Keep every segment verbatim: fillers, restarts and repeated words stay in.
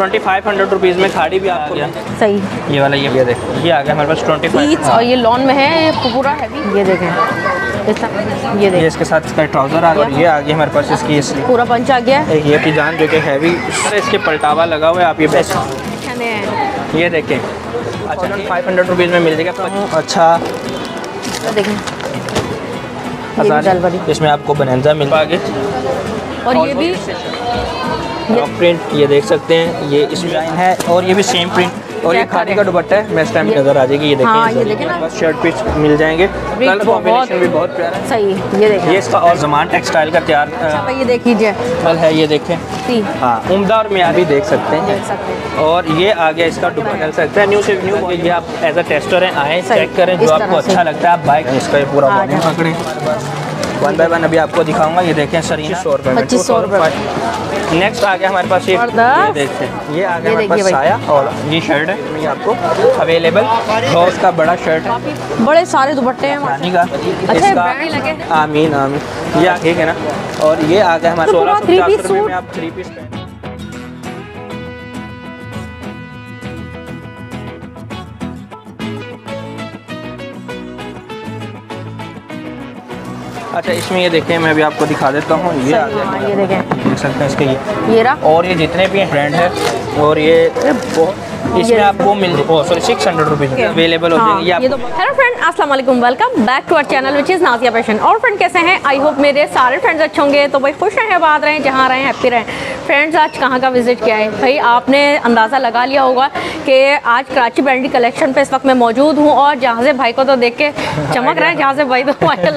Twenty five hundred rupees में खाड़ी भी आपको सही। ये वाला ये ये देखो, ये आ गया हमारे पास ट्वेंटी फाइव और ये लॉन में है, ये पूरा हैवी। ये देखें, ये देखें, ये इसके साथ इसका ट्राउज़र आ गया और ये आ गया हमारे पास इसकी इस पूरा पंच आ गया। एक ये पिजान जो कि हैवी, इसके पलटावा लगा हुआ है। आप ये बेस्ट ये देखें, अच्छा फाइव हंड्रेड रुपीज़ में मिल जाएगा। अच्छा देखें, इसमें आपको बनंजा मिल आगे और ये भी प्रिंट ये देख सकते हैं, ये इस डिज़ाइन है और ये भी सेम प्रिंट और ये खादी का दुपट्टा है। मैं इस टाइम नजर आ जाएगी। ये देखें, हाँ, ये देखें ना, बस शर्ट पीस मिल जाएंगे। कलर कॉम्बिनेशन भी बहुत प्यारा है। सही। ये देखें, ये इसका और ज़मान टेक्सटाइल का तैयार अच्छा, ये देख लीजिए है। ये देखें, हाँ उम्दा और मियारी देख सकते हैं। और ये आ गया इसका दुपट्टा सकता है न्यू से न्यू। ये आप एज अ टेस्टर हैं, आए चेक करें, जो आपको अच्छा लगता है आप बाइक इसका ये पूरा पकड़ें। वन बाय वन अभी आपको दिखाऊंगा। ये देखें सर, सौ रुपये पच्चीस सौ रुपये। नेक्स्ट आ गया हमारे पास ये, ये देखते हैं, ये आ गया हमारे पास साया और ये शर्ट है, ये आपको अवेलेबल और उसका बड़ा शर्ट है, बड़े सारे दुपट्टे हैं पानी का। अच्छा ब्रांड लगे, आमीन आमीन। ये ठीक है ना। और ये आ गया हमारे सोलह सौ पचास रुपये में आप थ्री पीस पहन। अच्छा इसमें ये देखें, मैं भी आपको दिखा देता हूँ। ये आ गया, ये देखें, देख सकते हैं इसके ये ये रहा। और ये जितने भी ब्रांड है और ये इसमें आपको मिल sorry six hundred rupees available हो जाएंगे। हाँ, हेलो फ्रेंड, अस्सलाम वालेकुम, welcome back to our channel which is Nazia fashion. और फ्रेंड कैसे हैं? आई होप मेरे सारे फ्रेंड्स अच्छे होंगे। तो भाई खुश रहें, आबाद रहें, जहाँ रहें हैप्पी रहें। फ्रेंड्स आज कहाँ का विजिट किया है भाई, आपने अंदाज़ा लगा लिया होगा कि आज कराची ब्रांडी कलेक्शन पे इस वक्त मैं मौजूद हूँ और जहाँ से भाई को तो देख के चमक रहा है, जहाँ से भाई तो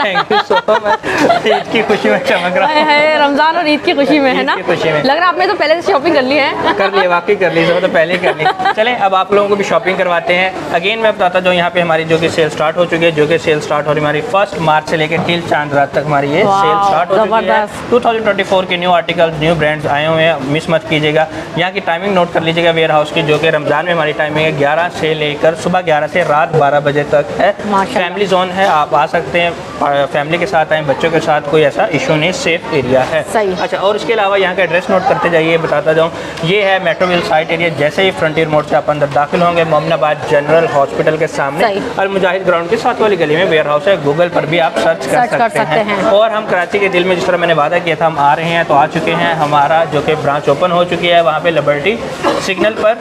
ईद की खुशी में चमक रहा है, रमज़ान और ईद की खुशी में है ना। लग रहा है आपने तो पहले से शॉपिंग कर ली है। कर ली, वाकई कर ली, तो पहले कर ली। चलें अब आप लोगों को भी शॉपिंग करवाते हैं। अगेन मैं बताता हूँ, यहाँ पे हमारी जो कि सेल स्टार्ट हो चुकी है, जो कि सेल स्टार्ट हो रही हमारी फर्स्ट मार्च से लेकर टिल चांद रात तक हमारी ये सेल स्टार्ट हो चुकी है। टू थाउजेंड ट्वेंटी फोर के न्यू आर्टिकल, न्यू ब्रांड्स आए हुए हैं, मिस मत कीजिएगा। यहाँ की टाइमिंग नोट कर लीजिएगा वेयर हाउस की, जो कि रमज़ान में हमारी टाइमिंग है ग्यारह से लेकर सुबह ग्यारह से रात बारह बजे तक है। फैमिली जोन है, आप आ सकते हैं, फैमिली के साथ आए, बच्चों के साथ, कोई ऐसा इशू नहीं, सेफ एरिया है। अच्छा और इसके अलावा यहाँ का एड्रेस नोट करते जाइए, बताता जाऊँ। ये है मेट्रोविल साइट एरिया, जैसे ही फ्रंटियर मोड से आप अंदर दाखिल होंगे, मोमिनाबाद जनरल हॉस्पिटल के सामने अल मुजाहिद ग्राउंड के साथ वाली गली में वेयर हाउस है। गूगल पर भी आप सर्च कर, सकते, कर सकते हैं, हैं। और हम कराची के दिल में, जिस तरह मैंने वादा किया था, हम आ रहे हैं तो आ चुके हैं। हमारा जो कि ब्रांच ओपन हो चुकी है वहाँ पे लिबर्टी सिग्नल पर,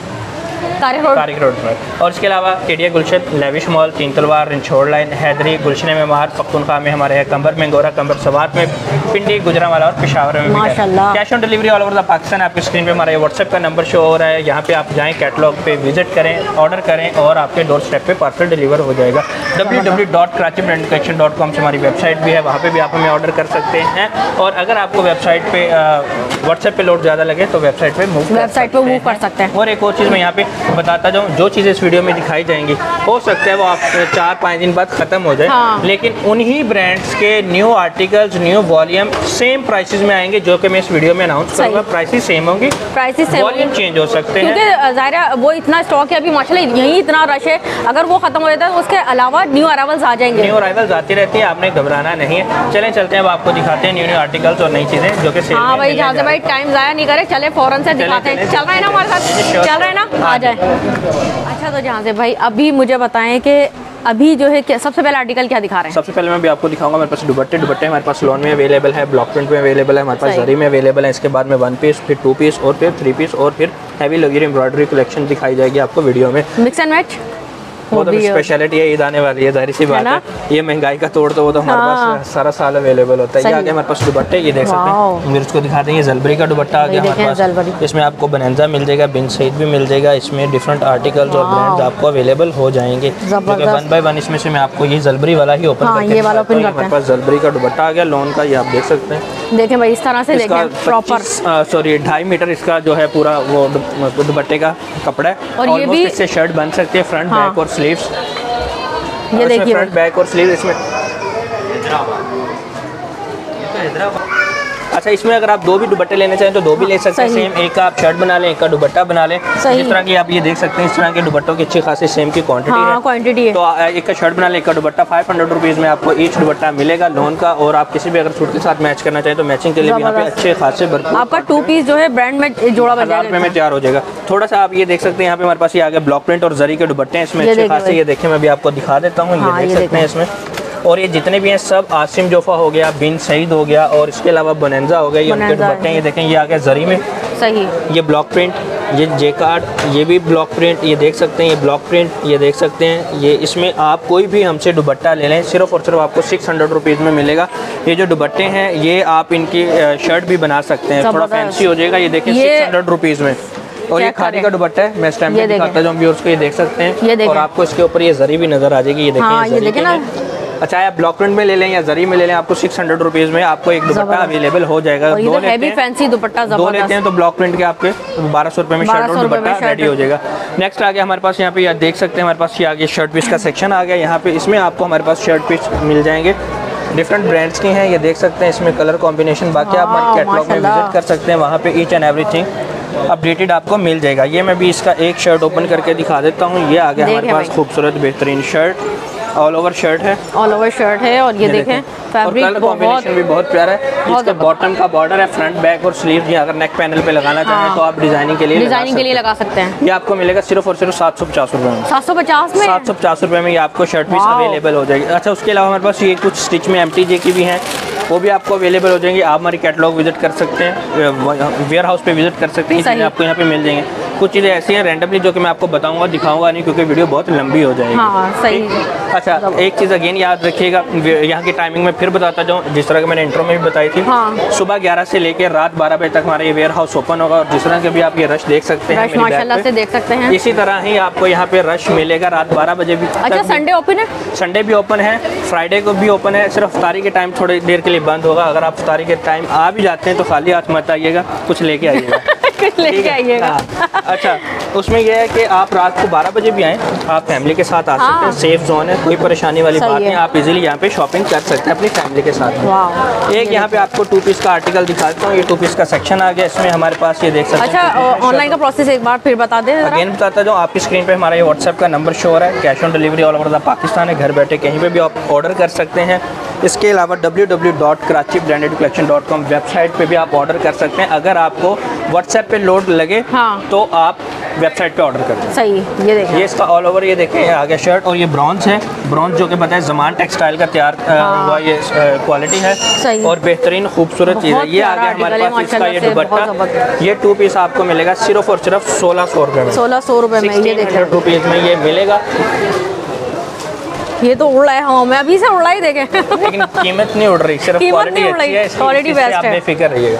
तारिक रोड पर। और इसके अलावा केडिया गुलशन, लेविश मॉल, तीन तलवार, रिंछोड़ लाइन, हैदरी, गुलशन में महार, पख्तूनख्वा में हमारे है, कंबर में, गोरा कंबर, सवात में, पिंडी, गुजरांवाला और पेशावर में माशाल्लाह। Cash on delivery all over the Pakistan. आपकी स्क्रीन पे हमारा ये व्हाट्सएप का नंबर शो हो रहा है, यहाँ पे आप जाएँ, कैटलॉग पे विजिट करें, ऑर्डर करें और आपके डोर स्टेप पे पार्सल डिलीवर हो जाएगा। W W W dot Karachi brand collection dot com से हमारी वेबसाइट भी है, वहाँ पर भी आप हमें ऑर्डर कर सकते हैं। और अगर आपको वेबसाइट पे व्हाट्सएप पे लोड ज़्यादा लगे तो वेबसाइट पर मूव वेबसाइट पर मूव कर सकते हैं। और एक और चीज़ मैं यहाँ पे बताता जाऊँ, जो चीज़ें इस वीडियो में दिखाई जाएंगी हो सकता है वो आप चार पाँच दिन बाद ख़त्म हो जाए, हाँ। लेकिन उन्हीं ब्रांड्स के new articles, new volume same prices में आएंगे, जो कि मैं इस वीडियो में अनाउंस करूँगा। प्राइसेस सेम होंगी, प्राइसेस सेम, वॉल्यूम चेंज हो सकते हैं, क्योंकि ज़ाहिर वो इतना स्टॉक है अभी माशाल्लाह, यही इतना रश है। अगर वो खत्म हो जाता है तो उसके अलावा न्यू अराइवल्स आ जाएंगे। न्यू अराइवल्स आती रहती है, आपने घबराना नहीं है। चलें चलते हैं, अब आपको दिखाते हैं न्यू न्यू आर्टिकल्स और नई चीज़ें जो कि हाँ भाई, जहाँ से भाई टाइम ज़ाया नहीं करे, चले फ़ौरन से दिखाते हैं। चल रहा है ना हमारे साथ, चल रहा है ना, आ जाए। अच्छा तो जहाँ से भाई अभी मुझे बताएं कि अभी जो है क्या सबसे पहला आर्टिकल क्या दिखा रहे हैं? सबसे पहले मैं भी आपको दिखाऊंगा, मेरे पास दुपट्टे दुपट्टे हमारे पास लोन में अवेलेबल है, ब्लॉक प्रिंट में अवेलेबल है, हमारे पास जरी में अवेलेबल है। इसके बाद में वन पीस, फिर टू पीस और फिर थ्री पीस और फिर हैवी लग्जरी एम्ब्रॉयडरी कलेक्शन दिखाई जाएगी आपको वीडियो में। मिक्स एंड मैच वो तो स्पेशलिटी है, ईद आने वाली है, जाहिर सी बात है, ये महंगाई का तोड़ तो वो तो हमारे हाँ। पास सारा साल अवेलेबल होता है। ये आगे हमारे पास दुपट्टे, ये देख सकते हैं, मेरे उसको दिखा देंगे। जलबरी का दुपट्टा आ गया हमारे पास, इसमें आपको बनंजा मिल जाएगा, बिन सईद भी मिल जाएगा, इसमें डिफरेंट आर्टिकल्स और ब्रांड्स आपको अवेलेबल हो जाएंगे। वन बाय वन इसमें से मैं आपको ये जलबरी वाला ही ओपन करके दिखाता हूं। हमारे पास जलबरी का दुपट्टा आ गया लोन का, ये आप देख सकते हैं। देखें भाई इस तरह से देखें, प्रॉपर सॉरी ढाई मीटर इसका जो है पूरा वो दुपट्टे का कपड़ा है, और ये भी इससे शर्ट बन सकती है, फ्रंट बैक और स्लीव्स। ये देखिए फ्रंट बैक और स्लीव इसमें अच्छा, इसमें अगर आप दो भी दुपट्टे लेने चाहें तो दो भी ले सकते हैं सेम। एक का आप शर्ट बना लें, एक का दुपट्टा बना लें। इस तरह की आप ये देख सकते हैं, इस तरह के दुपट्टों की अच्छी खासी सेम की क्वांटिटी है, क्वांटिटी है। तो एक का शर्ट बना लें, एक का दुपट्टा फाइव हंड्रेड रुपीज़ में आपको ईच दुपट्टा मिलेगा लोन का। और आप किसी भी अगर सूट के साथ मैच करना चाहें तो मैचिंग के लिए भी यहाँ पे अच्छे खासे भरपूर आपका टू पीस जो है ब्रांड में जोड़ा बन हजार रुपये में तैयार हो जाएगा। थोड़ा सा आप ये देख सकते हैं, यहाँ पे हमारे पास ये आगे ब्लॉक प्रिंट और जरी के दुपट्टे हैं इसमें अच्छे खासे। ये देखिए मैं भी आपको दिखा देता हूँ, ये देख सकते हैं इसमें। और ये जितने भी हैं सब आसिम जोफा हो गया, बिन सईद हो गया, और इसके अलावा बोनेंजा हो गया, ये उनके दुपट्टे हैं। ये देखें, ये आ गया जरी में, सही। ये ब्लॉक प्रिंट, ये जेकार्ड, ये भी ब्लॉक प्रिंट, ये देख सकते हैं, ये ब्लॉक प्रिंट, ये देख सकते हैं। ये इसमें आप कोई भी हमसे दुपट्टा ले लें सिर्फ और सिर्फ आपको सिक्स हंड्रेड रुपीज़ में मिलेगा। ये जो दुपट्टे हैं ये आप इनकी शर्ट भी बना सकते हैं, थोड़ा फैंसी हो जाएगा। ये देखें सिक्स हंड्रेड रुपीज़ में। और ये खादी का दुपट्टा है, मैं स्टैम्प पे दिखाता हूं व्यूअर्स को, ये देख सकते हैं। और आपको इसके ऊपर ये जरी भी नजर आ जाएगी, ये देखें। हाँ, ये देखें ना। अच्छा, आप ब्लॉक प्रिंट में ले लें या जरी में ले लें, आपको सिक्स हंड्रेड रुपीज़ में आपको एक दुपट्टा अवेलेबल हो जाएगा। और दो लेते हैं फैंसी दुपट्टा, दो लेते हैं तो ब्लॉक प्रिंट के आपके बारह सौ रुपये में शर्ट और दुपट्टा रेडी हो जाएगा। नेक्स्ट आ गया हमारे पास, यहाँ पे देख सकते हैं हमारे पास ये आ गया शर्ट पीस का सेक्शन आ गया। यहाँ पे इसमें आपको हमारे पास शर्ट पीस मिल जाएंगे, डिफरेंट ब्रांड्स के हैं, ये देख सकते हैं। इसमें कलर कॉम्बिनेशन बाकी आप हमारे कैटलॉग में विजिट कर सकते हैं, वहाँ पे ईच एंड एवरीथिंग अपडेटेड आपको मिल जाएगा। ये मैं भी इसका एक शर्ट ओपन करके दिखा देता हूँ। ये आ गया हमारे पास खूबसूरत बेहतरीन शर्ट, ऑल ओवर शर्ट है, ऑल ओवर शर्ट है। और ये देखें फैब्रिक कलर कॉम्बिनेशन भी बहुत प्यारा है। इसका बॉटम का बॉर्डर है, फ्रंट बैक और स्लीव ये अगर नेक पैनल पे लगाना चाहें तो आप डिजाइनिंग के लिए डिजाइनिंग के लिए लगा सकते हैं। ये आपको मिलेगा सिर्फ और सिर्फ सात सौ पचास रुपये में। सात सौ पचास में सात सौ पचास रुपये में ये आपको शर्ट पीस अवेलेबल हो जाएगी। अच्छा, उसके अलावा हमारे पास ये कुछ स्टिच में एम टी जे की भी हैं, वो भी आपको अवेलेबल हो जाएंगे। आप हमारी कैटलॉग विजिट कर सकते हैं, वेयर हाउस पे विजिट कर सकते हैं, आपको यहाँ पे मिल जाएंगे। कुछ चीज़ें ऐसी हैं रैंडमली जो कि मैं आपको बताऊंगा, दिखाऊंगा नहीं क्योंकि वीडियो बहुत लंबी हो जाएगी। हाँ, सही। अच्छा, एक चीज़ अगेन याद रखिएगा, यहाँ की टाइमिंग में फिर बताता जाऊँ, जिस तरह की मैंने इंट्रो में भी बताई थी। हाँ। सुबह ग्यारह से लेकर रात बारह बजे तक हमारा ये वेयर हाउस ओपन होगा। और जिस तरह के भी आप ये रश देख सकते हैं, माशाल्लाह से देख सकते हैं, इसी तरह ही आपको यहाँ पे रश मिलेगा रात बारह बजे भी। अच्छा, संडे ओपन है? संडे भी ओपन है, फ्राइडे को भी ओपन है। सिर्फ इफ्तारी के टाइम थोड़ी देर के लिए बंद होगा। अगर आप इफ्तारी के टाइम आ भी जाते हैं तो खाली हाथ मत आइएगा, कुछ लेके आइएगा। लेके आइएगा। हाँ। अच्छा, उसमें यह है कि आप रात को बारह बजे भी आएँ, आप फैमिली के साथ आ हाँ। सकते हैं, सेफ जोन है, कोई परेशानी वाली बात नहीं, आप इजीली यहाँ पे शॉपिंग कर सकते हैं अपनी फैमिली के साथ। एक यहाँ पे आपको टू पीस का आर्टिकल दिखाता हूँ, ये टू पीस का सेक्शन आ गया, इसमें हमारे पास ये देख सकते हैं। अच्छा, ऑनलाइन का प्रोसेस एक बार फिर बता दें। अगेन बताता जाऊँ, आपकी स्क्रीन पे हमारा ये व्हाट्सएप का नंबर शो हो रहा है, cash on delivery all over the Pakistan है, घर बैठे कहीं पे भी आप ऑर्डर कर सकते हैं। इसके अलावा W W W dot Karachi branded collection dot com website पे भी आप ऑर्डर कर सकते हैं। अगर आपको व्हाट्सएप पे लोड लगे हाँ। तो आप वेबसाइट पे ऑर्डर कर दें। सही। ये देखें, ये इसका ऑल ओवर ये देखें आ गया शर्ट, और ये ब्रॉन्ज है, ब्रॉन्ज जो कि पता है ज़मान टेक्सटाइल का तैयार हाँ। हुआ ये क्वालिटी है और बेहतरीन खूबसूरत चीज़ है। ये आ गया हमारे पास इसका ये दुपट्टा, ये टू पीस आपको मिलेगा सिर्फ और सिर्फ सोलह सौ रुपये में। सोलह सौ रुपये में ये हंड्रेड रुपीज़ में ये मिलेगा। ये तो उड़ रहा है हवा में, अभी से उड़ रहा ही देखें। लेकिन कीमत नहीं उड़ रही, सिर्फ क्वालिटी अच्छी है, क्वालिटी बेस्ट है, बेफिक्र रहिएगा।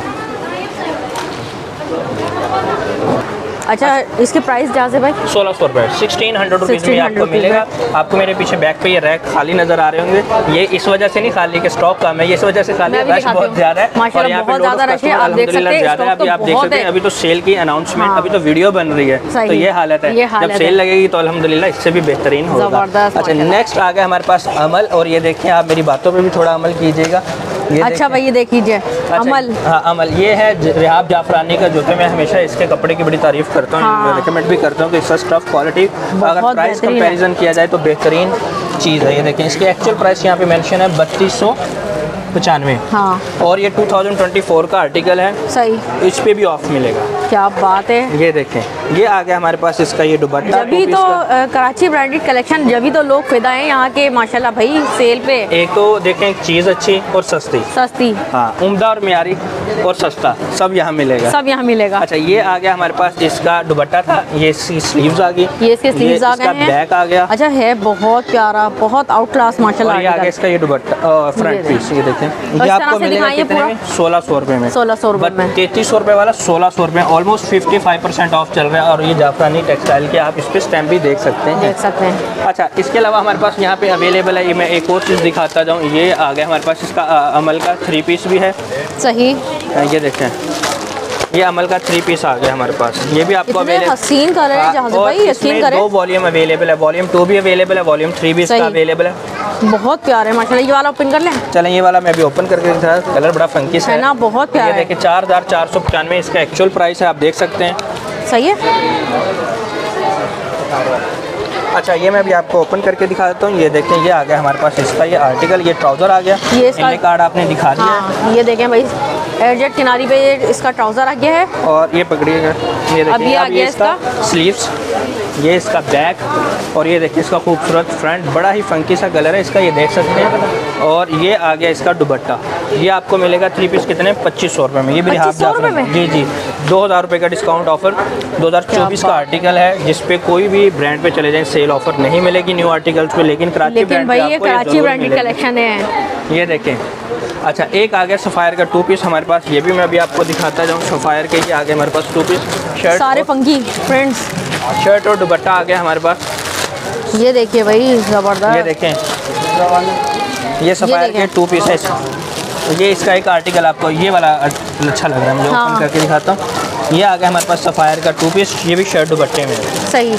अच्छा, इसके प्राइस जाजे भाई सोलह सौ रुपये, सिक्सटीन हंड्रेड रुपीज़ में आपको मिलेगा। आपको मेरे पीछे बैक पे ये रैक खाली नजर आ रहे होंगे, ये इस वजह से नहीं खाली कि स्टॉक कम है, ये इस वजह से खाली है, रश बहुत ज़्यादा है और यहाँ पे ज़्यादा रश है, आप देख सकते हैं। ज़्यादा अभी आप देख सकते हैं, अभी तो सेल की अनाउंसमेंट, अभी तो वीडियो बन रही है, तो ये हालत है। जब सेल लगेगी तो अल्हम्दुलिल्लाह इससे भी बेहतरीन होगा। अच्छा, नेक्स्ट आ गया हमारे पास अमल, और ये देखिए आप मेरी बातों पर भी थोड़ा अमल कीजिएगा। अच्छा भाई, ये देख लीजिए अमल। हाँ, अमल ये है रिहाब जाफरानी का, जो कि मैं हमेशा इसके कपड़े की बड़ी तारीफ करता हूँ, हाँ। रिकमेंड भी करता हूँ कि इसका स्टफ क्वालिटी अगर प्राइस कंपैरिजन किया जाए तो बेहतरीन चीज़ है। ये देखें, इसके एक्चुअल प्राइस यहाँ पे मेंशन है बत्तीस सौ पचानवे, हाँ। और ये टू थाउजेंड ट्वेंटी फोर का आर्टिकल है, सही, इस पे भी ऑफ मिलेगा। क्या बात है। ये देखें, ये आ गया हमारे पास इसका ये दुपट्टा। जब तो कराची ब्रांडेड कलेक्शन, जब तो लोग फिदा हैं यहाँ के माशाल्लाह भाई सेल पे। एक तो देखें चीज़ अच्छी और सस्ती, सस्ती हाँ, उम्दा और म्यारी और सस्ता, सब यहाँ मिलेगा, सब यहाँ मिलेगा। अच्छा, ये आ गया हमारे पास इसका दुपट्टा था, ये इसकी स्लीव्स आ गई, ये इसके स्लीव्स आ गए हैं, बैक आ गया। अच्छा, है बहुत प्यारा, बहुत आउट क्लास माशाल्लाह। ये आ गया इसका ये दुपट्टा फ्रंट पीस, ये देखें, ये आपको मिलेगा कितने में? सोलह सौ रुपये में, सोलह सौ रुपये में, तैतीस सौ रुपये वाला सोलह सौ रुपये, almost fifty five percent off चल रहा है। और ये जाफरानी टेक्सटाइल के आप इस पे स्टैम्प भी देख सकते हैं, देख सकते हैं। अच्छा, इसके अलावा हमारे पास यहाँ पे अवेलेबल है, ये मैं एक और चीज़ दिखाता जाऊँ, ये आ गया हमारे पास इसका अमल का थ्री पीस भी है, सही, ये देखें, ये अमल का थ्री पीस आ गया हमारे पास, ये भी आपको इतने हसीन कलर है जहाँ से भाई यकीन करें। दो वॉल्यूम अवेलेबल है, वॉल्यूम टू भी अवेलेबल है, वॉल्यूम थ्री भी इसका अवेलेबल है। बहुत प्यारे माशाल्लाह। ये वाला ओपन कर लें? चलें, ये वाला मैं अभी ओपन करके दिखा, कलर बड़ा फंकी है ना, बहुत प्यारा है। देखिए चार हज़ार चार सौ पचानवे इसका एक्चुअल प्राइस है, आप देख सकते हैं। सही है। अच्छा, ये मैं अभी आपको ओपन करके दिखा देता हूँ। ये देखें, ये आ गया हमारे पास इसका ये आर्टिकल, ये ट्राउज़र आ गया, ये इसका कार्ड आपने दिखा दिया। हाँ, ये देखें भाई, एडजस्ट किनारी पे इसका ट्राउज़र आ गया है और ये पकड़िएगा, ये देखिए अभी आ गया इसका स्लीव्स, ये इसका बैक, और ये देखिए इसका खूबसूरत फ्रंट, बड़ा ही फंकी सा कलर है इसका, ये देख सकते हैं। और ये आ गया इसका दुपट्टा, ये आपको मिलेगा थ्री पीस कितने पच्चीस सौ रुपये में। ये भी हाफ जाफरान, जी जी, दो हज़ार रुपये का डिस्काउंट ऑफर, दो हज़ार चौबीस का आर्टिकल है, जिस पे कोई भी ब्रांड पे चले जाएं सेल ऑफर नहीं मिलेगी न्यू आर्टिकल्स पे, लेकिन कराची ब्रांड भाई ये कराची ब्रांड की कलेक्शन है। ये देखें। अच्छा, एक आ गया सफ़ायर का टू पीस हमारे पास, ये भी मैं अभी आपको दिखाता जाऊँ। सफ़ायर के ये आ गए हमारे पास टू पीस, शर्ट सारे फंकी फ्रेंड्स, शर्ट और दुपट्टा आ गया हमारे पास। ये देखिए भाई ज़बरदस्त, ये देखें, ये सफ़ायर के टू पीस है। ये इसका एक आर्टिकल आपको ये वाला अच्छा लग रहा है मुझे, हाँ। ओपन करके दिखाता हूँ। ये आ गया हमारे पास सफ़ायर का टू पीस, ये भी शर्ट दुपट्टे में। सही।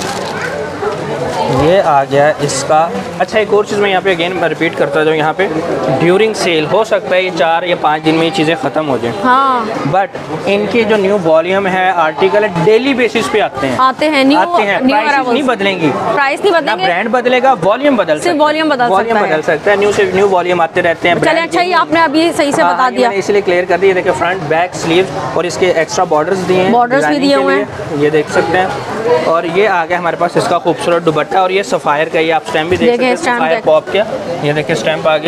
ये आ गया इसका। अच्छा, एक और चीज़ मैं यहाँ पे अगेन रिपीट करता जाऊँ, यहाँ पे ड्यूरिंग सेल हो सकता है ये चार या पाँच दिन में ये चीज़ें ख़त्म हो जाएं, हाँ। बट इनकी जो न्यू वॉल्यूम है, आर्टिकल है, डेली बेसिस पे आते हैं आते हैं न्यू आते हैं प्राइस नहीं बदलेंगी, प्राइस नहीं बदलेंगे, ना ब्रांड बदलेगा, वॉल्यूम बदल सिर्फ वॉल्यूम बदल वॉल्यूम बदल सकता है, न्यू से न्यू वॉल्यूम आते रहते हैं। चलिए, अच्छा, ये आपने अभी सही से बता दिया, इसलिए क्लियर कर दिया। देखिए फ्रंट बैक स्लीव और इसके एक्स्ट्रा बॉर्डर्स दिए हैं, बॉर्डर्स भी दिए हुए हैं, ये देख सकते हैं। और ये आ गया हमारे पास इसका खूबसूरत दुपट्टा, और ये सफ़ायर का, ये आप स्टैम्प भी देख सकते हैं, सफ़ायर पॉप क्या, ये देखिए स्टैम्प आ गया।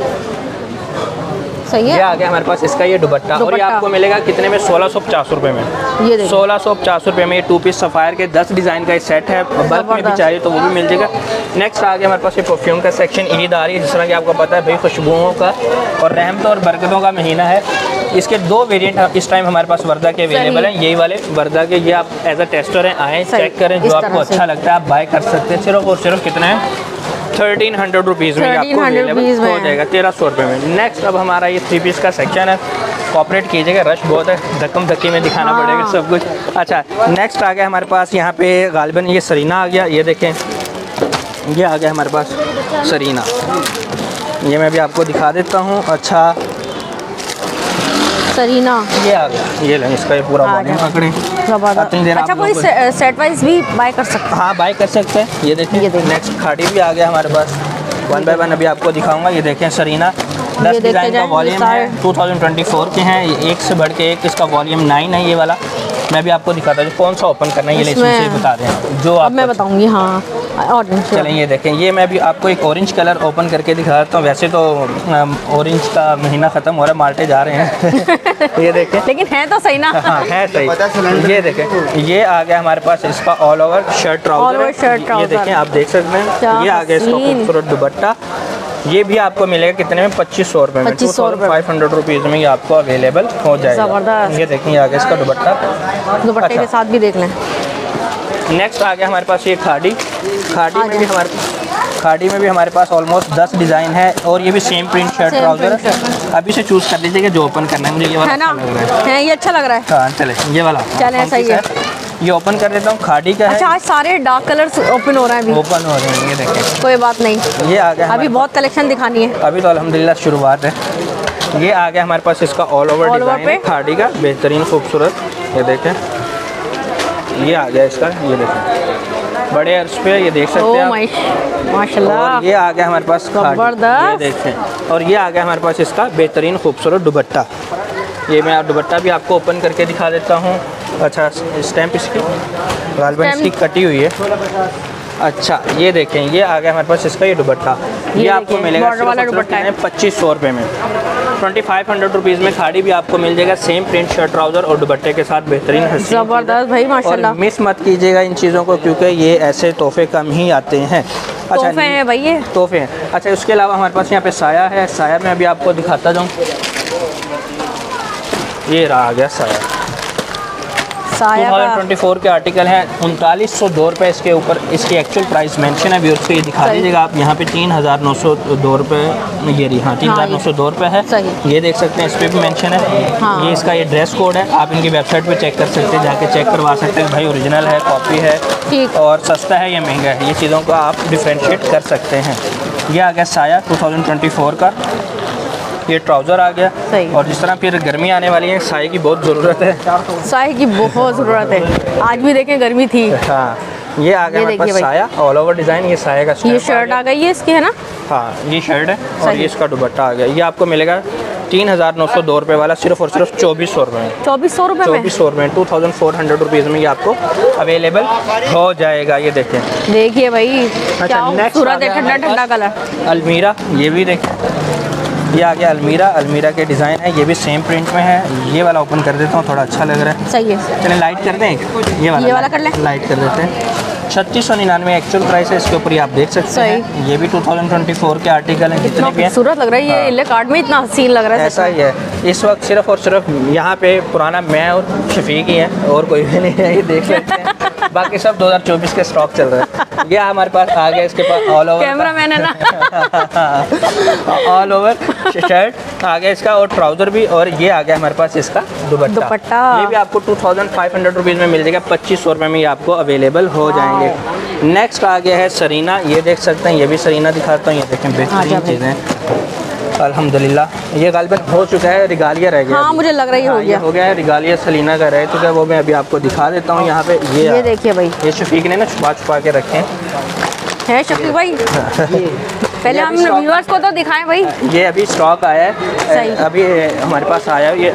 सही है। ये आ गया हमारे पास इसका ये दुपट्टा, और ये आपको मिलेगा कितने में, सोलह सौ पचास रुपये में। ये सोलह सौ पचास रुपये में ये टू पीस सफ़ायर के दस डिज़ाइन का सेट है, बल्क में भी चाहिए तो वो भी मिल जाएगा। नेक्स्ट आ गया हमारे पास ये परफ्यूम का सेक्शन, ईद आ रही है, जिस तरह कि आपको पता है भाई, खुशबुओं का और रहमत और बरकतों का महीना है। इसके दो वेरिएंट इस टाइम हमारे पास वर्दा के अवेलेबल हैं, यही वाले वर्दा के, ये आप एज अ टेस्टर हैं, आएँ चेक करें, जो आपको अच्छा लगता है आप बाय कर सकते हैं। सिर्फ और सिर्फ कितना है, थर्टीन हंड्रेड रुपीज़ में आपको अवेलेबल हो जाएगा, तेरह सौ रुपये में। नेक्स्ट अब हमारा ये थ्री पीस का सेक्शन है, कॉपरेट कीजिएगा, रश बहुत है, धक्कम धक्की में दिखाना हाँ। पड़ेगा सब कुछ। अच्छा, नेक्स्ट आ गया हमारे पास यहाँ पे गालिबन ये सरीना आ गया, ये देखें, ये आ गया हमारे पास सरीना, ये मैं भी आपको दिखा देता हूँ। अच्छा, सरीना ये आ गया, ये लें इसका ये पूरा वॉल्यूम पकड़ें। अच्छा, कोई से, सेट वाइज भी बाय कर सकते हैं? हाँ, बाय कर सकते हैं। ये देखें, ये देखें, नेक्स्ट खाड़ी भी आ गया हमारे पास, वन बाय वन अभी आपको दिखाऊंगा। ये देखें सरीना, दस डिज़ाइन का वॉल्यूम है, टू थाउजेंड ट्वेंटी फोर के हैं, ये एक से बढ़ के एक, इसका वॉल्यूम नाइन है ये वाला। मैं भी आपको दिखाता हूँ कौन सा ओपन करना है, ये इसमें बता दें जो आप मैं बताऊँगी। हाँ, ऑरेंज। चलें, ये देखें, ये मैं भी आपको एक ऑरेंज कलर ओपन करके दिखा देता हूँ। वैसे तो ऑरेंज का महीना ख़त्म हो रहा है, माल्टे जा रहे हैं ये देखें, लेकिन है तो सही ना। हाँ, है सही। ये देखें, ये आ गया हमारे पास इसका ऑल ओवर शर्ट ट्राउजर, ये देखें, आप देख सकते हैं। ये आ गया इसका खूबसूरत दुपट्टा, ये भी आपको मिलेगा कितने में, पच्चीस सौ रुपये में, two thousand five hundred rupees में ये आपको अवेलेबल हो जाएगा। ये देखें, ये आ गया इसका दुपट्टा, दुपट्टे अच्छा। के साथ भी देख लें। नेक्स्ट आ गया हमारे पास ये खाड़ी, खाड़ी में भी हमारे खाड़ी में भी हमारे पास ऑलमोस्ट दस डिज़ाइन है, और ये भी सेम प्रिंट शर्ट ट्राउजर है। अभी से चूज़ कर लीजिएगा जो ओपन करना है। मुझे ये वाला है ना, है ये अच्छा लग रहा है। हाँ, चले ये वाला, चले सही है, ये ओपन कर देता हूँ। खाड़ी का अच्छा, है। आज सारे डार्क कलर्स ओपन हो रहे हैं, अभी ओपन हो रहे हैं, ये देखें, कोई बात नहीं, ये आ गया, अभी बहुत कलेक्शन दिखानी है, अभी तो अल्हम्दुलिल्लाह शुरुआत है। ये आ गया हमारे पास इसका ऑल ओवर डिज़ाइन है खाड़ी का, बेहतरीन खूबसूरत, ये देखें, ये आ गया इसका, ये देखें, बड़े अर्ज पे ये देख सकते हैं आप, माशाल्लाह। ये आ गया हमारे पास खाड़ी, ये देखें, और ये आ गया हमारे पास इसका बेहतरीन खूबसूरत दुपट्टा। ये मैं दुपट्टा भी आपको ओपन करके दिखा देता हूँ। अच्छा, स्टैम्प इसकी गालिबन इसकी कटी हुई है। अच्छा, ये देखें, ये आ गया हमारे पास इसका ये दुपट्टा, ये, ये आपको मिलेगा पच्चीस सौ रुपये में, ट्वेंटी फाइव हंड्रेड रुपीज़ में खाड़ी भी आपको मिल जाएगा, सेम प्रिंट शर्ट ट्राउजर और दुपट्टे के साथ, बेहतरीन ज़बरदस्त भाई माशाल्लाह। और मिस मत कीजिएगा इन चीज़ों को, क्योंकि ये ऐसे तोहफे कम ही आते हैं। अच्छा, तोहफे हैं भाई, ये तोहफे हैं। अच्छा, उसके अलावा हमारे पास यहाँ पे साया है, साया में अभी आपको दिखाता जाऊँ। ये रहा आ गया साया, साया का ट्वेंटी फोर के आर्टिकल हैं, उनतालीस सौ दो रुपये इसके ऊपर इसकी एक्चुअल प्राइस मेंशन है व्यूअर्स को, ये दिखा दीजिएगा आप यहाँ पे तीन हज़ार नौ सौ दो रुपये, ये रही हाँ तीन हज़ार नौ सौ दो रुपये है, ये देख सकते हैं, इस पर भी मेंशन है। हाँ। ये इसका ये ड्रेस कोड है, आप इनकी वेबसाइट पे चेक कर सकते हैं, जाके चेक करवा सकते हैं भाई ओरिजिनल है, कॉपी है और सस्ता है या महंगा है, ये चीज़ों को आप डिफ्रेंशिएट कर सकते हैं। ये आ गया साया टू थाउजेंड ट्वेंटी फोर का, ये ट्राउज़र आ गया। और जिस तरह फिर गर्मी आने वाली है, साए की बहुत ज़रूरत है, साए की बहुत ज़रूरत है, आज भी देखें गर्मी थी। हाँ ये आ गया हमारे पास साया, ऑल ओवर डिज़ाइन, ये साया का ये शर्ट आ गई है इसकी, है ना? हाँ ये शर्ट है और ये इसका दुपट्टा आ गया, ये आपको मिलेगा तीन हज़ार नौ सौ दो रुपये वाला सिर्फ और सिर्फ चौबीस सौ रुपये में, चौबीस सौ रुपये में चौबीस सौ रुपये में two thousand four hundred rupees में ये आपको अवेलेबल हो जाएगा। ये देखें, देखिए भाई अच्छा, क्या खूबसूरत है, ठंडा ठंडा कलर। अलमीरा, ये भी देखें, ये आ गया अलमीरा, अलमीरा के डिज़ाइन है, ये भी सेम प्रिंट में है। ये वाला ओपन कर देता हूँ, थोड़ा अच्छा लग रहा है, सही है। चलें लाइट कर दें, ये वाला ये वाला कर लें, लाइट कर देते हैं। छत्तीस सौ निन्यानवे एक्चुअल प्राइस है, इसके ऊपर ये आप देख सकते हैं। ये भी टू थाउजेंड ट्वेंटी फोर के आर्टिकल हैं, जितने भी हैं। खूबसूरत लग रहा है, ये इले कार्ड में इतना हसीन लग रहा है, ऐसा ही है। इस वक्त सिर्फ और सिर्फ यहाँ पे पुराना मैं और शफीक ही हैं, और कोई भी नहीं है, ये देख लेते हैं। बाकी सब दो हज़ार चौबीस के स्टॉक चल रहा है। ये हमारे पास आ गया, इसके पास ऑल ओवर कैमरा मैन है ना ऑल ओवर शर्ट आ गया इसका, और ट्राउज़र भी, और ये आ गया हमारे पास इसका दुपट्टा। दुपट्टा ये भी आपको two thousand five hundred rupees में मिल जाएगा, पच्चीस सौ रुपये में ये आपको अवेलेबल हो जाएंगे। नेक्स्ट आ गया है सरीना, ये देख सकते हैं, ये भी सरीना दिखाता हूँ, ये देखें बेहतरीन चीज़ें अल्हम्दुलिल्लाह। ये गालिबन हो चुका है, रिगालिया रह गया। हाँ मुझे लग रहा है हाँ, हो गया हो गया है, रिगालिया सलीना का रह चुका है, वो मैं अभी आपको दिखा देता हूँ। यहाँ पे ये ये देखिए भाई, ये शफीक ने ना छुपा छुपा के रखे है शफीक भाई। पहले हम व्यूअर्स को तो दिखाएं भाई, ये अभी स्टॉक आया है, सही। अभी हमारे पास आया, ये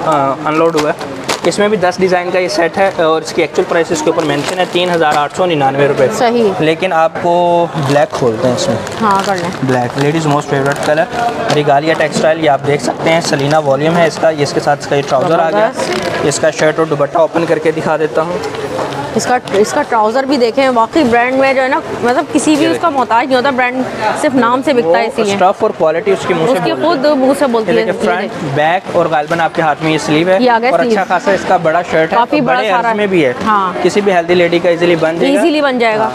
अनलोड हुआ है। इसमें भी दस डिज़ाइन का ये सेट है, और इसकी एक्चुअल प्राइस इसके ऊपर मेंशन है तीन हज़ार आठ सौ निन्यानवे रुपये। सही, लेकिन आपको ब्लैक खोलते हैं इसमें। हाँ कर लें, black ladies most favourite colour, Regalia textile, ये आप देख सकते हैं, सलीना वॉल्यूम है इसका। ये इसके साथ इसका ये ट्राउज़र आ गया, इसका शर्ट और दुपट्टा ओपन करके दिखा देता हूँ। इसका इसका ट्राउज़र भी देखें, वाकई ब्रांड में जो है ना, मतलब किसी भी उसका मोहताज नहीं होता, ब्रांड सिर्फ नाम से बिकता है, इसीलिए स्टफ और क्वालिटी उसकी मुंह से उसकी खुद मुंह से बोलती है। फ्रंट बैक और गालबन आपके हाथ में ये स्लीव है, ये आ गया और स्लीव। अच्छा खासा इसका बड़ा शर्ट है, काफी बड़ा बड़े सारा अर्ज में भी है। हाँ। किसी भी हेल्दी लेडी का इजीली बन जाएगा, इजीली बन जाएगा।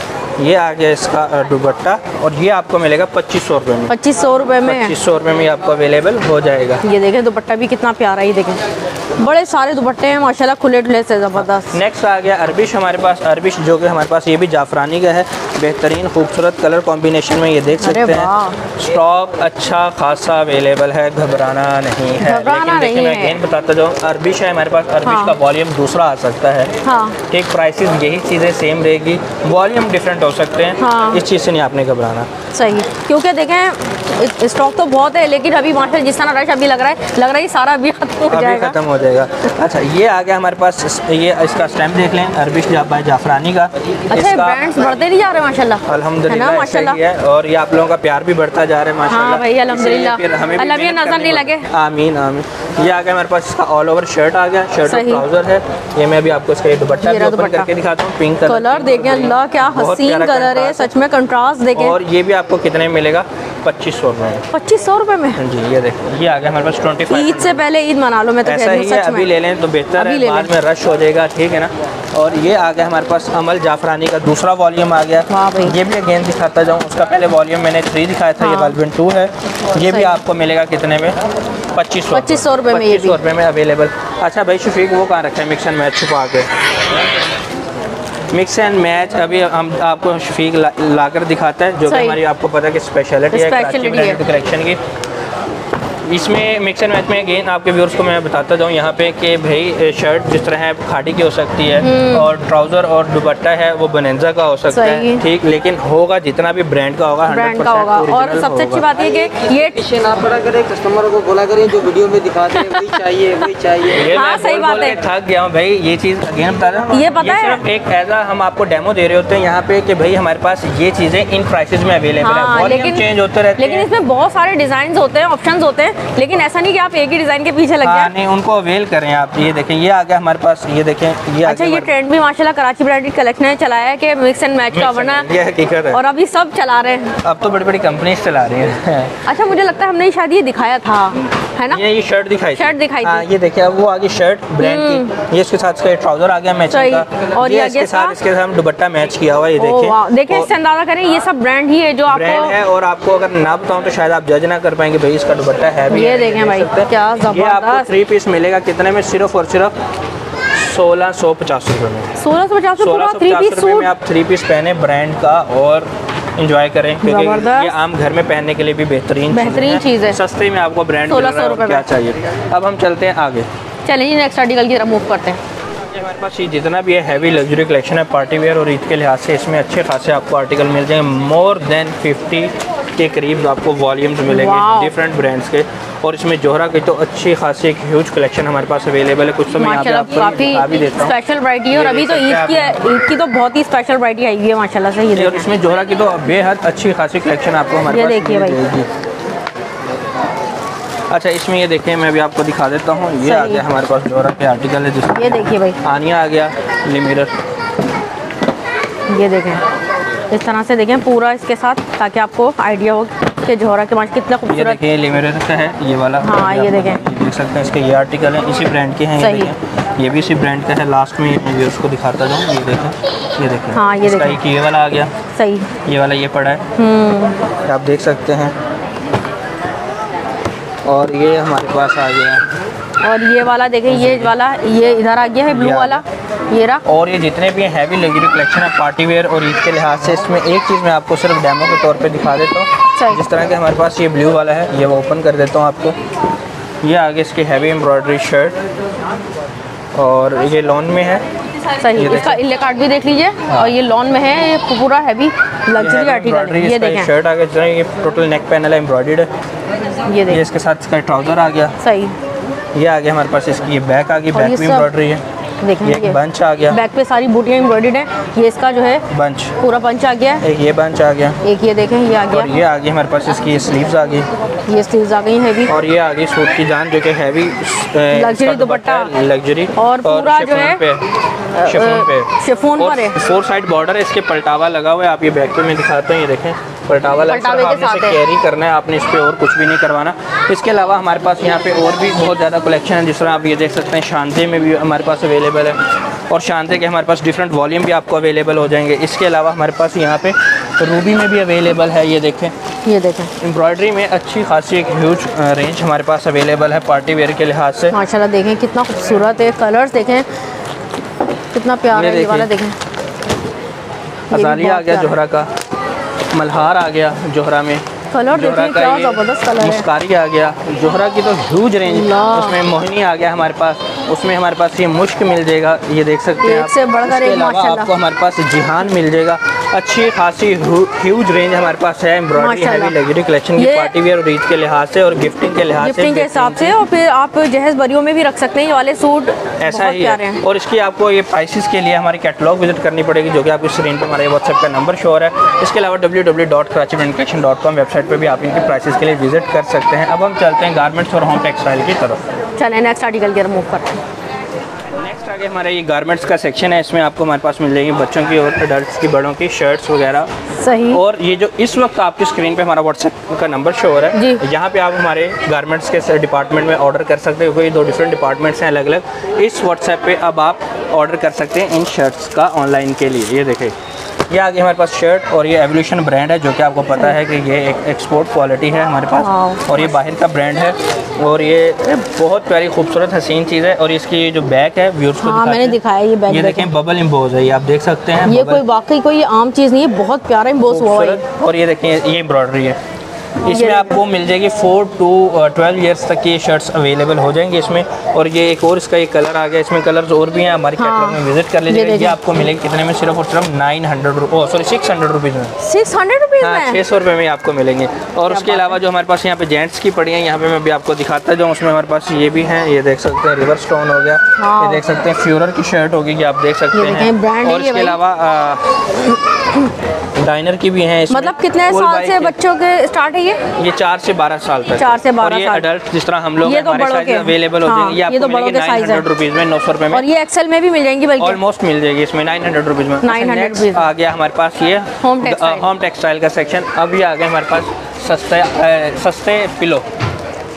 ये आ गया इसका दुपट्टा, और ये आपको मिलेगा पच्चीस सौ रुपये में, पच्चीस सौ रुपये में पच्चीस सौ रुपये में आपको अवेलेबल हो जाएगा। ये देखें दुपट्टा भी कितना प्यारा है, ये देखें बड़े सारे दुपट्टे हैं माशाल्लाह, खुले खुले से ज़बरदस्त। नेक्स्ट आ गया अरबिश हमारे पास, अरबिश जो कि हमारे पास ये भी जाफरानी का है, बेहतरीन खूबसूरत कलर कॉम्बिनेशन में, ये देख सकते हैं। स्टॉक अच्छा खासा अवेलेबल है, घबराना नहीं है। घबराना लेकिन देखिए मैं अगेन बताता जाऊँ, अरबिश है हमारे पास, अरबिश हाँ। का वॉल्यूम दूसरा आ सकता है। हाँ। ठीक, प्राइसेस यही चीज़ें सेम रहेगी, वॉल्यूम डिफरेंट हो सकते हैं। हाँ। इस चीज़ से नहीं आपने घबराना। सही, क्योंकि देखें स्टॉक तो बहुत है, लेकिन अभी माशाल्लाह जिस तरह रश अभी लग रहा है, लग रहा है सारा अभी खत्म हो जाएगा, खत्म हो जाएगा। अच्छा ये आ गया हमारे पास, ये इसका स्टैम्प देख लें, अरबिश बाय जाफरानी का। अच्छा ब्रांड्स बढ़ते नहीं जा रहे माशाल्लाह, अल्हम्दुलिल्लाह माशाल्लाह है, और ये आप लोगों का प्यार भी बढ़ता जा रहा है माशाल्लाह। हाँ भाई अल्हम्दुलिल्लाह, फिर हमें अल्लाह भी नजर नहीं लगे। आमीन आमीन। ये आ गया हमारे पास, इसका ऑल ओवर शर्ट आ गया, शर्ट और ट्राउजर है। ये मैं अभी आपको इसका ये दुपट्टा भी ओपन करके दिखाता हूँ। पिंक कलर, कलर देखें, अल्लाह क्या हसीन कलर है, सच में कंट्रास्ट देखें। और ये भी आपको कितने में मिलेगा? पच्चीस सौ रुपये में। पच्चीस सौ रुपये में जी, ये देखिए ये आ गया हमारे पास ट्वेंटी फाइव। ईद से पहले ईद मना लो, मैं तो ऐसा ही है, अभी ले लें तो बेहतर है, बाद में रश हो जाएगा, ठीक है ना। और ये आ गया हमारे पास अमल जाफरानी का दूसरा वॉल्यूम आ गया, ये भी अगेन दिखाता जाऊँ। उसका पहले वॉल्यूम मैंने थ्री दिखाया था, ये वॉल्यूम टू है। ये भी आपको मिलेगा कितने में? पच्चीस सौ पच्चीस सौ रुपये में, पच्चीस सौ रुपये में अवेलेबल। अच्छा भाई शफीक, वो कहाँ रखा है मिक्स एंड मैच छुपा के? मिक्स एंड मैच अभी हम आपको शफीक ला, लाकर दिखाता है, जो कि हमारी आपको पता है कि स्पेशलिटी है कलेक्शन की। इसमें मिक्स एंड मैच में अगेन आपके व्यूअर्स को मैं बताता जाऊँ यहाँ पे कि भाई शर्ट जिस तरह है खादी की हो सकती है, और ट्राउज़र और दुपट्टा है वो बनेंजा का हो सकता है, ठीक, लेकिन होगा जितना भी ब्रांड का होगा, ब्रांड का होगा। और सबसे अच्छी बात ये कि ये ना पड़ा करे, कस्टमर को बोला करें जो वीडियो में दिखाते हैं वही चाहिए वही चाहिए। ये हाँ, सही बात है, थक गया हूँ भाई ये चीज़ अगेन बता रहा हूँ। ये पता है सिर्फ एक ऐसा हम आपको डेमो दे रहे होते हैं यहाँ पे कि भाई हमारे पास ये चीज़ें इन प्राइसेस में अवेलेबल है, वॉल्यूम चेंज होते रहते हैं, लेकिन इसमें बहुत सारे डिजाइन होते हैं, ऑप्शंस होते हैं, लेकिन ऐसा नहीं कि आप एक ही डिजाइन के पीछे लग जाएं। नहीं, उनको अवेल करें आप। ये देखें ये आ गया हमारे पास, ये देखें ये अच्छा ये ट्रेंड भी माशाल्लाह कराची ब्रांडेड कलेक्शन ने चलाया है कि मिक्स एंड मैच का, वरना ये हकीकत है, और अभी सब चला रहे हैं, अब तो बड़ी बड़ी कंपनीज चला रही हैं। अच्छा मुझे लगता है हमने शायद ये दिखाया था, है ना? ये ये शर्ट दिखाई शर्ट दिखाई हाँ, ये देखिए अब वो आगे शर्ट ब्रांड की, ये इसके साथ इसका ट्राउजर आ गया मैचिंग का, और ये ये इसके साथ इसके साथ दुपट्टा मैच किया हुआ है। ये देखिए देखिए इससे अंदाजा करें ये सब ब्रांड ही है जो आपको ब्रांड है। और आपको अगर ना बताऊं तो शायद आप जज ना कर पाएंगे भाई इसका दुपट्टा है भी। ये देखें भाई क्या ये आपको जबरदस्त। थ्री पीस मिलेगा कितने में? सिर्फ और सिर्फ सोलह सौ पचास रुपये में। सोलह सौ पचास सोलह सौ पचास रुपये में आप थ्री पीस पहने ब्रांड का और इंजॉय करें, क्योंकि ये आम घर में पहनने के लिए भी बेहतरीन बेहतरीन चीज़ है। सस्ते में आपको ब्रांड सोलह सौ रुपये क्या चाहिए। अब हम चलते हैं आगे। चलिए जी नेक्स्ट आर्टिकल की तरफ मूव करते हैं। हमारे पास ये जितना भी है हैवी लग्जरी कलेक्शन है पार्टी वेयर और ईद के लिहाज से, इसमें अच्छे खासे आपको आर्टिकल मिल जाएंगे। मोर देन फिफ्टी के करीब आपको वॉल्यूम्स मिलेंगे डिफरेंट ब्रांड्स के। और इसमें जोहरा की तो अच्छी खासी एक ह्यूज कलेक्शन हमारे पास अवेलेबल है। कुछ समय यहाँ पे आपको दिखा भी देता हूँ। स्पेशल वैरायटी है और अभी तो ईद की ईद की तो बहुत ही स्पेशल वैरायटी आई हुई है माशाल्लाह से। ये और इसमें जोहरा की तो बेहद अच्छी खासी कलेक्शन आपको हमारे पास देखिए भाई। अच्छा इसमें ये देखिए मैं भी आपको दिखा देता हूँ। ये आ गया हमारे पास जोहरा के आर्टिकल है जिसमें ये देखिए भाई आनिया आ गया लिमिरर। ये देखें इस तरह से देखें पूरा इसके साथ, ताकि आपको आइडिया हो कि जोहरा के मार्च कितना ये खूबसूरत। देखिए लिमिरर का है ये वाला। हाँ ये देखें, ये देख सकते हैं इसके ये आर्टिकल है इसी ब्रांड के हैं। ये देखें ये भी इसी ब्रांड का है। लास्ट में ये उसको दिखाता जाऊँ। ये देखें ये देखें हाँ ये इसका देखें एक ये वाला आ गया सही, ये वाला ये पड़ा है आप देख सकते हैं। और ये हमारे पास आ गया है। और ये वाला देखें ये वाला ये इधर आ गया है ब्लू वाला ये रहा। और ये जितने भी हैवी लग्जरी कलेक्शन है पार्टी वेयर और ईद के लिहाज से, इसमें एक चीज़ मैं आपको सिर्फ डेमो के तौर पे दिखा देता हूँ। जिस तरह के हमारे पास ये ब्लू वाला है ये मैं ओपन कर देता हूँ आपको। ये आगे इसकी हैवी एम्ब्रॉयडरी शर्ट और ये लॉन में है सही। इसका इले कार्ड भी देख लीजिए। हाँ। और ये लॉन में है, ये पूरा हैवी लग्जरी आर्टिकल है। ये देखें शर्ट आ गया, ये टोटल नेक पैनल है एम्ब्रॉयडर्ड है। ये देखिए इसके साथ इसका ट्राउजर आ गया सही। ये आ गया हमारे पास इसकी ये बैक आ गई, बैक भी एम्ब्रॉयडरी है। देखें ये बंच आ गया, बैक पे सारी बूटियाँ एम्ब्रॉयडर्ड है। ये इसका जो है बंच पूरा बंच आ गया। एक ये बंच आ गया, एक ये देखें ये आ गया। और ये आ गई हमारे पास इसकी ये स्लीव्स आ गई, ये स्लीव्स आ गई हैवी। और ये आ गई सूट की जान जो कि हैवी लग्जरी दुपट्टा लग्जरी और पूरा जो है शिफॉन पे शिफॉन पर है। फोर साइड बॉर्डर है, इसके पलटावा लगा हुआ है। आप ये बैक पे मैं दिखाता हूँ, ये देखें पलटावा लगा है। आपने इसे कैरी करना है, आपने इस पे और कुछ भी नहीं करवाना। इसके अलावा हमारे पास यहाँ पे और भी बहुत ज़्यादा कलेक्शन है। जिस तरह आप ये देख सकते हैं शांते में भी हमारे पास अवेलेबल है, और शांते के हमारे पास डिफरेंट वॉल्यूम भी आपको अवेलेबल हो जाएंगे। इसके अलावा हमारे पास यहाँ पे रूबी में भी अवेलेबल है। ये देखें ये देखें एम्ब्रॉयडरी में अच्छी खासी एक ह्यूज रेंज हमारे पास अवेलेबल है पार्टी वेयर के लिहाज से। माशाल्लाह देखें कितना खूबसूरत है, कलर्स देखें कितना प्यारा है। ये वाला देखें अजालिया आ गया जोहरा का, मल्हार आ गया जोहरा में, कलर देखिए क्या ज़बरदस्त कलर है। मुस्कारी आ गया जोहरा की तो ह्यूज रेंज। उसमें मोहिनी आ गया हमारे पास, उसमें हमारे पास ये मुश्क मिल जाएगा, ये देख सकते हैं आप। से बढ़कर एक माशाल्लाह आपको हमारे पास जिहान मिल जाएगा। अच्छी खासी ह्यूज रेंज हमारे पास है एम्ब्रॉयडरी हैवी लग्जरी कलेक्शन की पार्टी वेयर और ईद के लिहाज से और गिफ्टिंग के लिहाज से, गिफ्टिंग के हिसाब से। और फिर आप जहेज बरियों में भी रख सकते हैं। ये वाले सूट ऐसा ही है। और इसकी आपको ये प्राइसेस के लिए हमारी कैटलॉग विजिट करनी पड़ेगी, जो कि आपकी स्क्रीन पर हमारे व्हाट्सएप का नंबर शो हो रहा है। इसके अलावा W W W dot Karachi brand collection dot com website पर भी आप इनकी प्राइसेस के लिए विजिट कर सकते हैं। अब हम चलते हैं गारमेंट्स और होम टेक्सटाइल की तरफ। चलें नेक्स्ट आर्टिकल की मूव करते हैं। नेक्स्ट आगे हमारे ये गारमेंट्स का सेक्शन है। इसमें आपको हमारे पास मिल जाएंगी बच्चों की और अडल्ट्स की, बड़ों की शर्ट्स वगैरह सही। और ये जो इस वक्त आपकी स्क्रीन पे हमारा व्हाट्सएप का नंबर शो हो रहा है, यहाँ पे आप हमारे गारमेंट्स के डिपार्टमेंट में ऑर्डर कर सकते हो, क्योंकि दो डिफरेंट डिपार्टमेंट्स हैं अलग अलग। इस व्हाट्सएप पे अब आप ऑर्डर कर सकते हैं इन शर्ट्स का ऑनलाइन के लिए। ये देखें ये आगे हमारे पास शर्ट, और ये एवोल्यूशन ब्रांड है जो कि आपको पता है कि ये एक एक्सपोर्ट क्वालिटी है हमारे पास, और ये बाहर का ब्रांड है। और ये बहुत प्यारी खूबसूरत हसीन चीज़ है। और इसकी जो बैक है व्यूअर्स को हाँ, मैंने दिखाया ये बैक, ये देखें बबल इम्बोज है, ये आप देख सकते हैं। ये कोई वाकई कोई आम चीज़ नहीं है, बहुत प्यारा इम्बोज हुआ है। और ये देखें ये एम्ब्रॉयडरी है, इसमें आपको मिल जाएगी फोर टू ट्वेल्व इयर्स तक की ये शर्ट्स अवेलेबल हो जाएंगी इसमें। और ये एक और इसका ये कलर आ गया, इसमें कलर्स और भी हैं, हमारी कैटलॉग में विजिट कर लीजिए। ये आपको मिलेगी कितने में? सिर्फ और सिर्फ nine hundred sorry six hundred rupees में, सिक्स हंड्रेड रुपीज़ हाँ छः सौ रुपये में आपको मिलेंगे। और उसके अलावा जो हमारे पास यहाँ पे जेंट्स की पड़ी हैं, यहाँ पे मैं भी आपको दिखाता जाऊँ। उसमें हमारे पास ये भी हैं, ये देख सकते हैं रिवर स्टोन हो गया, ये देख सकते हैं फ्यूरर की शर्ट होगी, ये आप देख सकते हैं। और इसके अलावा डाइनर की भी हैं। मतलब कितने साल से बच्चों के स्टार्ट है ये? ये चार से बारह साल तक, चार से बारह और ये साल। अडल्ट जिस तरह हम लोग ये तो हमारे बड़ों साइज के अवेलेबल हो जाएंगे। ये आपको मिलेगी नाइन हंड्रेड रुपीज़ में, नौ सौ रुपये में। और ये एक्सेल में भी मिल जाएंगी, बल्कि ऑलमोस्ट मिल जाएगी इसमें नाइन हंड्रेड रुपीज़ में। नाइन हंड्रेड रुपीज़ आ गया हमारे पास ये होम टेक्सटाइल होम टेक्सटाइल का सेक्शन। अब ये आ गया हमारे पास सस्ते सस्ते पिलो।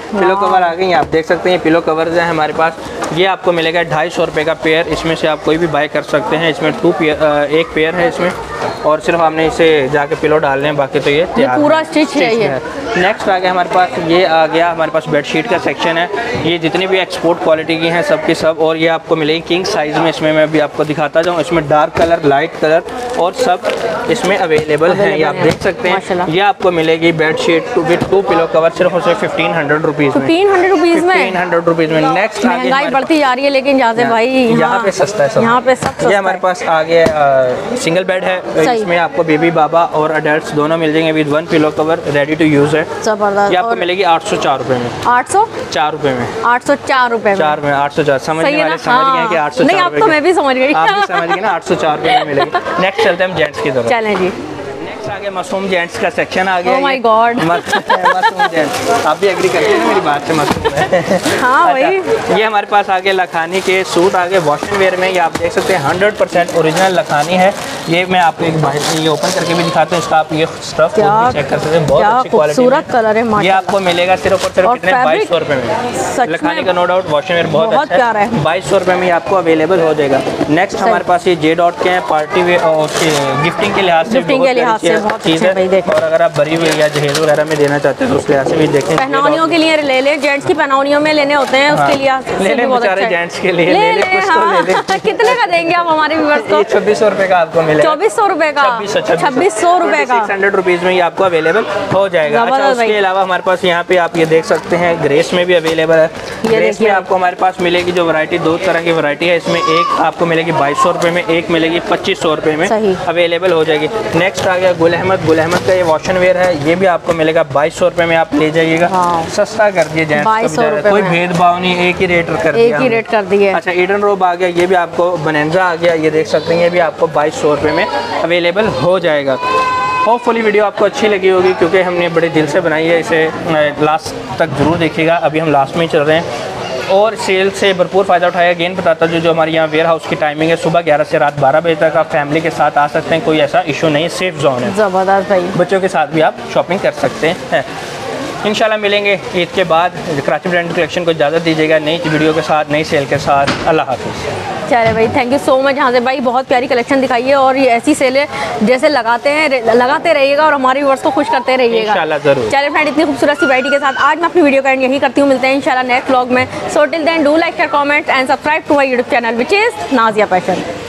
पिलो कवर आ गई, आप देख सकते हैं पिलो कवर है हमारे पास। ये आपको मिलेगा ढाई सौ रुपये का पेयर, इसमें से आप कोई भी बाय कर सकते हैं। इसमें टू पेयर, एक पेयर है इसमें, और सिर्फ आपने इसे जाके पिलो डालने हैं, बाकी तो ये ये पूरा स्टिच है। ये नेक्स्ट आ गया हमारे पास, ये आ गया हमारे पास बेडशीट का सेक्शन है। ये जितनी भी एक्सपोर्ट क्वालिटी की हैं सब की सब, और ये आपको मिलेगी किंग साइज़ में। इसमें मैं भी आपको दिखाता जाऊँ, इसमें डार्क कलर, लाइट कलर और सब इसमें अवेलेबल है, ये आप देख सकते हैं। ये आपको मिलेगी bedsheet with two pillow cover सिर्फ और सिर्फ फिफ्टीन हंड्रेड रुपीज़ में। फिफ्टीन हंड्रेड रुपीज़ में फिफ्टीन हंड्रेड रुपीज़ में। नेक्स्ट महंगाई बढ़ती जा रही है, लेकिन जाते भाई यहाँ पे सस्ता है सब। यहाँ पे सब ये हमारे पास आ गया सिंगल बेड है, इसमें आपको बेबी बाबा और अडल्ट दोनों मिल जाएंगे with one pillow cover, ready to use है। जबरदस्त। ये आपको मिलेगी आठ सौ चार रुपये में। आठ सौ चार रुपये में। आठ सौ चार रुपये में। चार में आठ सौ चार, समझने वाले समझ गए कि आठ सौ नहीं, अब तो मैं भी समझ गई। आप भी समझ गए ना, आठ सौ चार रुपये में मिलेगी। नेक्स्ट चलते हैं हम जेंट्स की तरफ। चलें जी। नेक्स्ट आ गया मशरूम जेंट्स का सेक्शन आ गया। Oh my God। Mushroom gents, आप भी एग्री करते हैं ना मेरी बात से? मशरूम है। हाँ भाई। ये हमारे पास आ गए लखानी के सूट आ गए वॉशिंग वेयर में। ये आप देख सकते हैं हंड्रेड परसेंट ओरिजिनल लखानी है। ये मैं आपको एक बाहर ये ओपन करके भी दिखाता हूँ, इसका आप ये स्टफ चेक कर सकते हैं, बहुत अच्छी क्वालिटी, खूबसूरत कलर है। ये आपको मिलेगा सिर्फ और सिर्फ कितने बाईस सौ रुपये में। लखानी का नो डाउट वॉशिंग वेयर बहुत अच्छा प्यारा है, बाईस सौ रुपये में आपको अवेलेबल हो जाएगा। नेक्स्ट हमारे पास ये जे डॉट के हैं, पार्टी वेयर और गिफ्टिंग के लिहाज से बहुत चीज़ है। और अगर आप बड़ी हुई या जहेज वगैरह में देना चाहते हैं तो उस लिहाज से भी देखें। पहनावनियों के लिए ले लें, जेंट्स की पहनावनियों में लेने होते हैं, उसके लिए ले लें बेचारे जेंट्स के लिए, ले लें कुछ तो ले लें। कितने का देंगे आप हमारे व्यूअर्स को? छब्बीस सौ रुपये का आपको मिलेगा। चौबीस सौ रुपये का, छब्बीस सौ रुपये का, सिक्स हंड्रेड रुपीज़ में ये आपको अवेलेबल हो जाएगा। अच्छा, उसके अलावा हमारे पास यहाँ पे आप ये देख सकते हैं ग्रेस में भी अवेलेबल है। ग्रेस में आपको हमारे पास मिलेगी जो वैरायटी, दो तरह की वैरायटी है इसमें। एक आपको मिलेगी बाईस सौ रुपये में, एक मिलेगी पच्चीस सौ रुपये में अवेलेबल हो जाएगी। नेक्स्ट आ गया गुल अहमद। गुल अहमद का ये वॉशन वेयर है, ये भी आपको मिलेगा बाईस सौ रुपये में, आप ले जाइएगा। सस्ता कर दिए जेंट्स का, कोई भेदभाव नहीं, एक ही रेट कर दिया, एक ही रेट कर दिए। अच्छा, ईडन रोब आ गया, ये भी आपको बनेंजा आ गया, ये देख सकते हैं, ये भी आपको बाईस सौ रुपये में अवेलेबल हो जाएगा। होपफुली वीडियो आपको अच्छी लगी होगी, क्योंकि हमने बड़े दिल से बनाई है, इसे लास्ट तक ज़रूर देखिएगा। अभी हम लास्ट में ही चल रहे हैं और सेल से भरपूर फ़ायदा उठाया। अगेन बताता जो जो हमारे यहाँ वेयर हाउस की टाइमिंग है, सुबह ग्यारह से रात बारह बजे तक आप फैमिली के साथ आ सकते हैं, कोई ऐसा इशू नहीं, सेफ जोन है। ज़बरदस्त भाई, बच्चों के साथ भी आप शॉपिंग कर सकते हैं। इंशाल्लाह मिलेंगे ईद के बाद। कराची ब्रांड कलेक्शन को इजाज़त दीजिएगा नई वीडियो के साथ, नई सेल के साथ। अल्लाह हाफिज़। चले भाई, थैंक यू सो मच हाजिर भाई, बहुत प्यारी कलेक्शन दिखाई है, और ये ऐसी सेलें जैसे लगाते हैं लगाते रहिएगा और हमारे व्यूअर्स को खुश करते रहिएगा इंशाल्लाह ज़रूर। चलिए फ्रेंड, इतनी खूबसूरत सी वैरायटी के साथ आज मैं अपनी वीडियो का एंड यही करती हूँ। मिलते हैं इंशाल्लाह नेक्स्ट व्लॉग में। So till then do like, share, comment and subscribe to my YouTube channel which is Nazia fashion.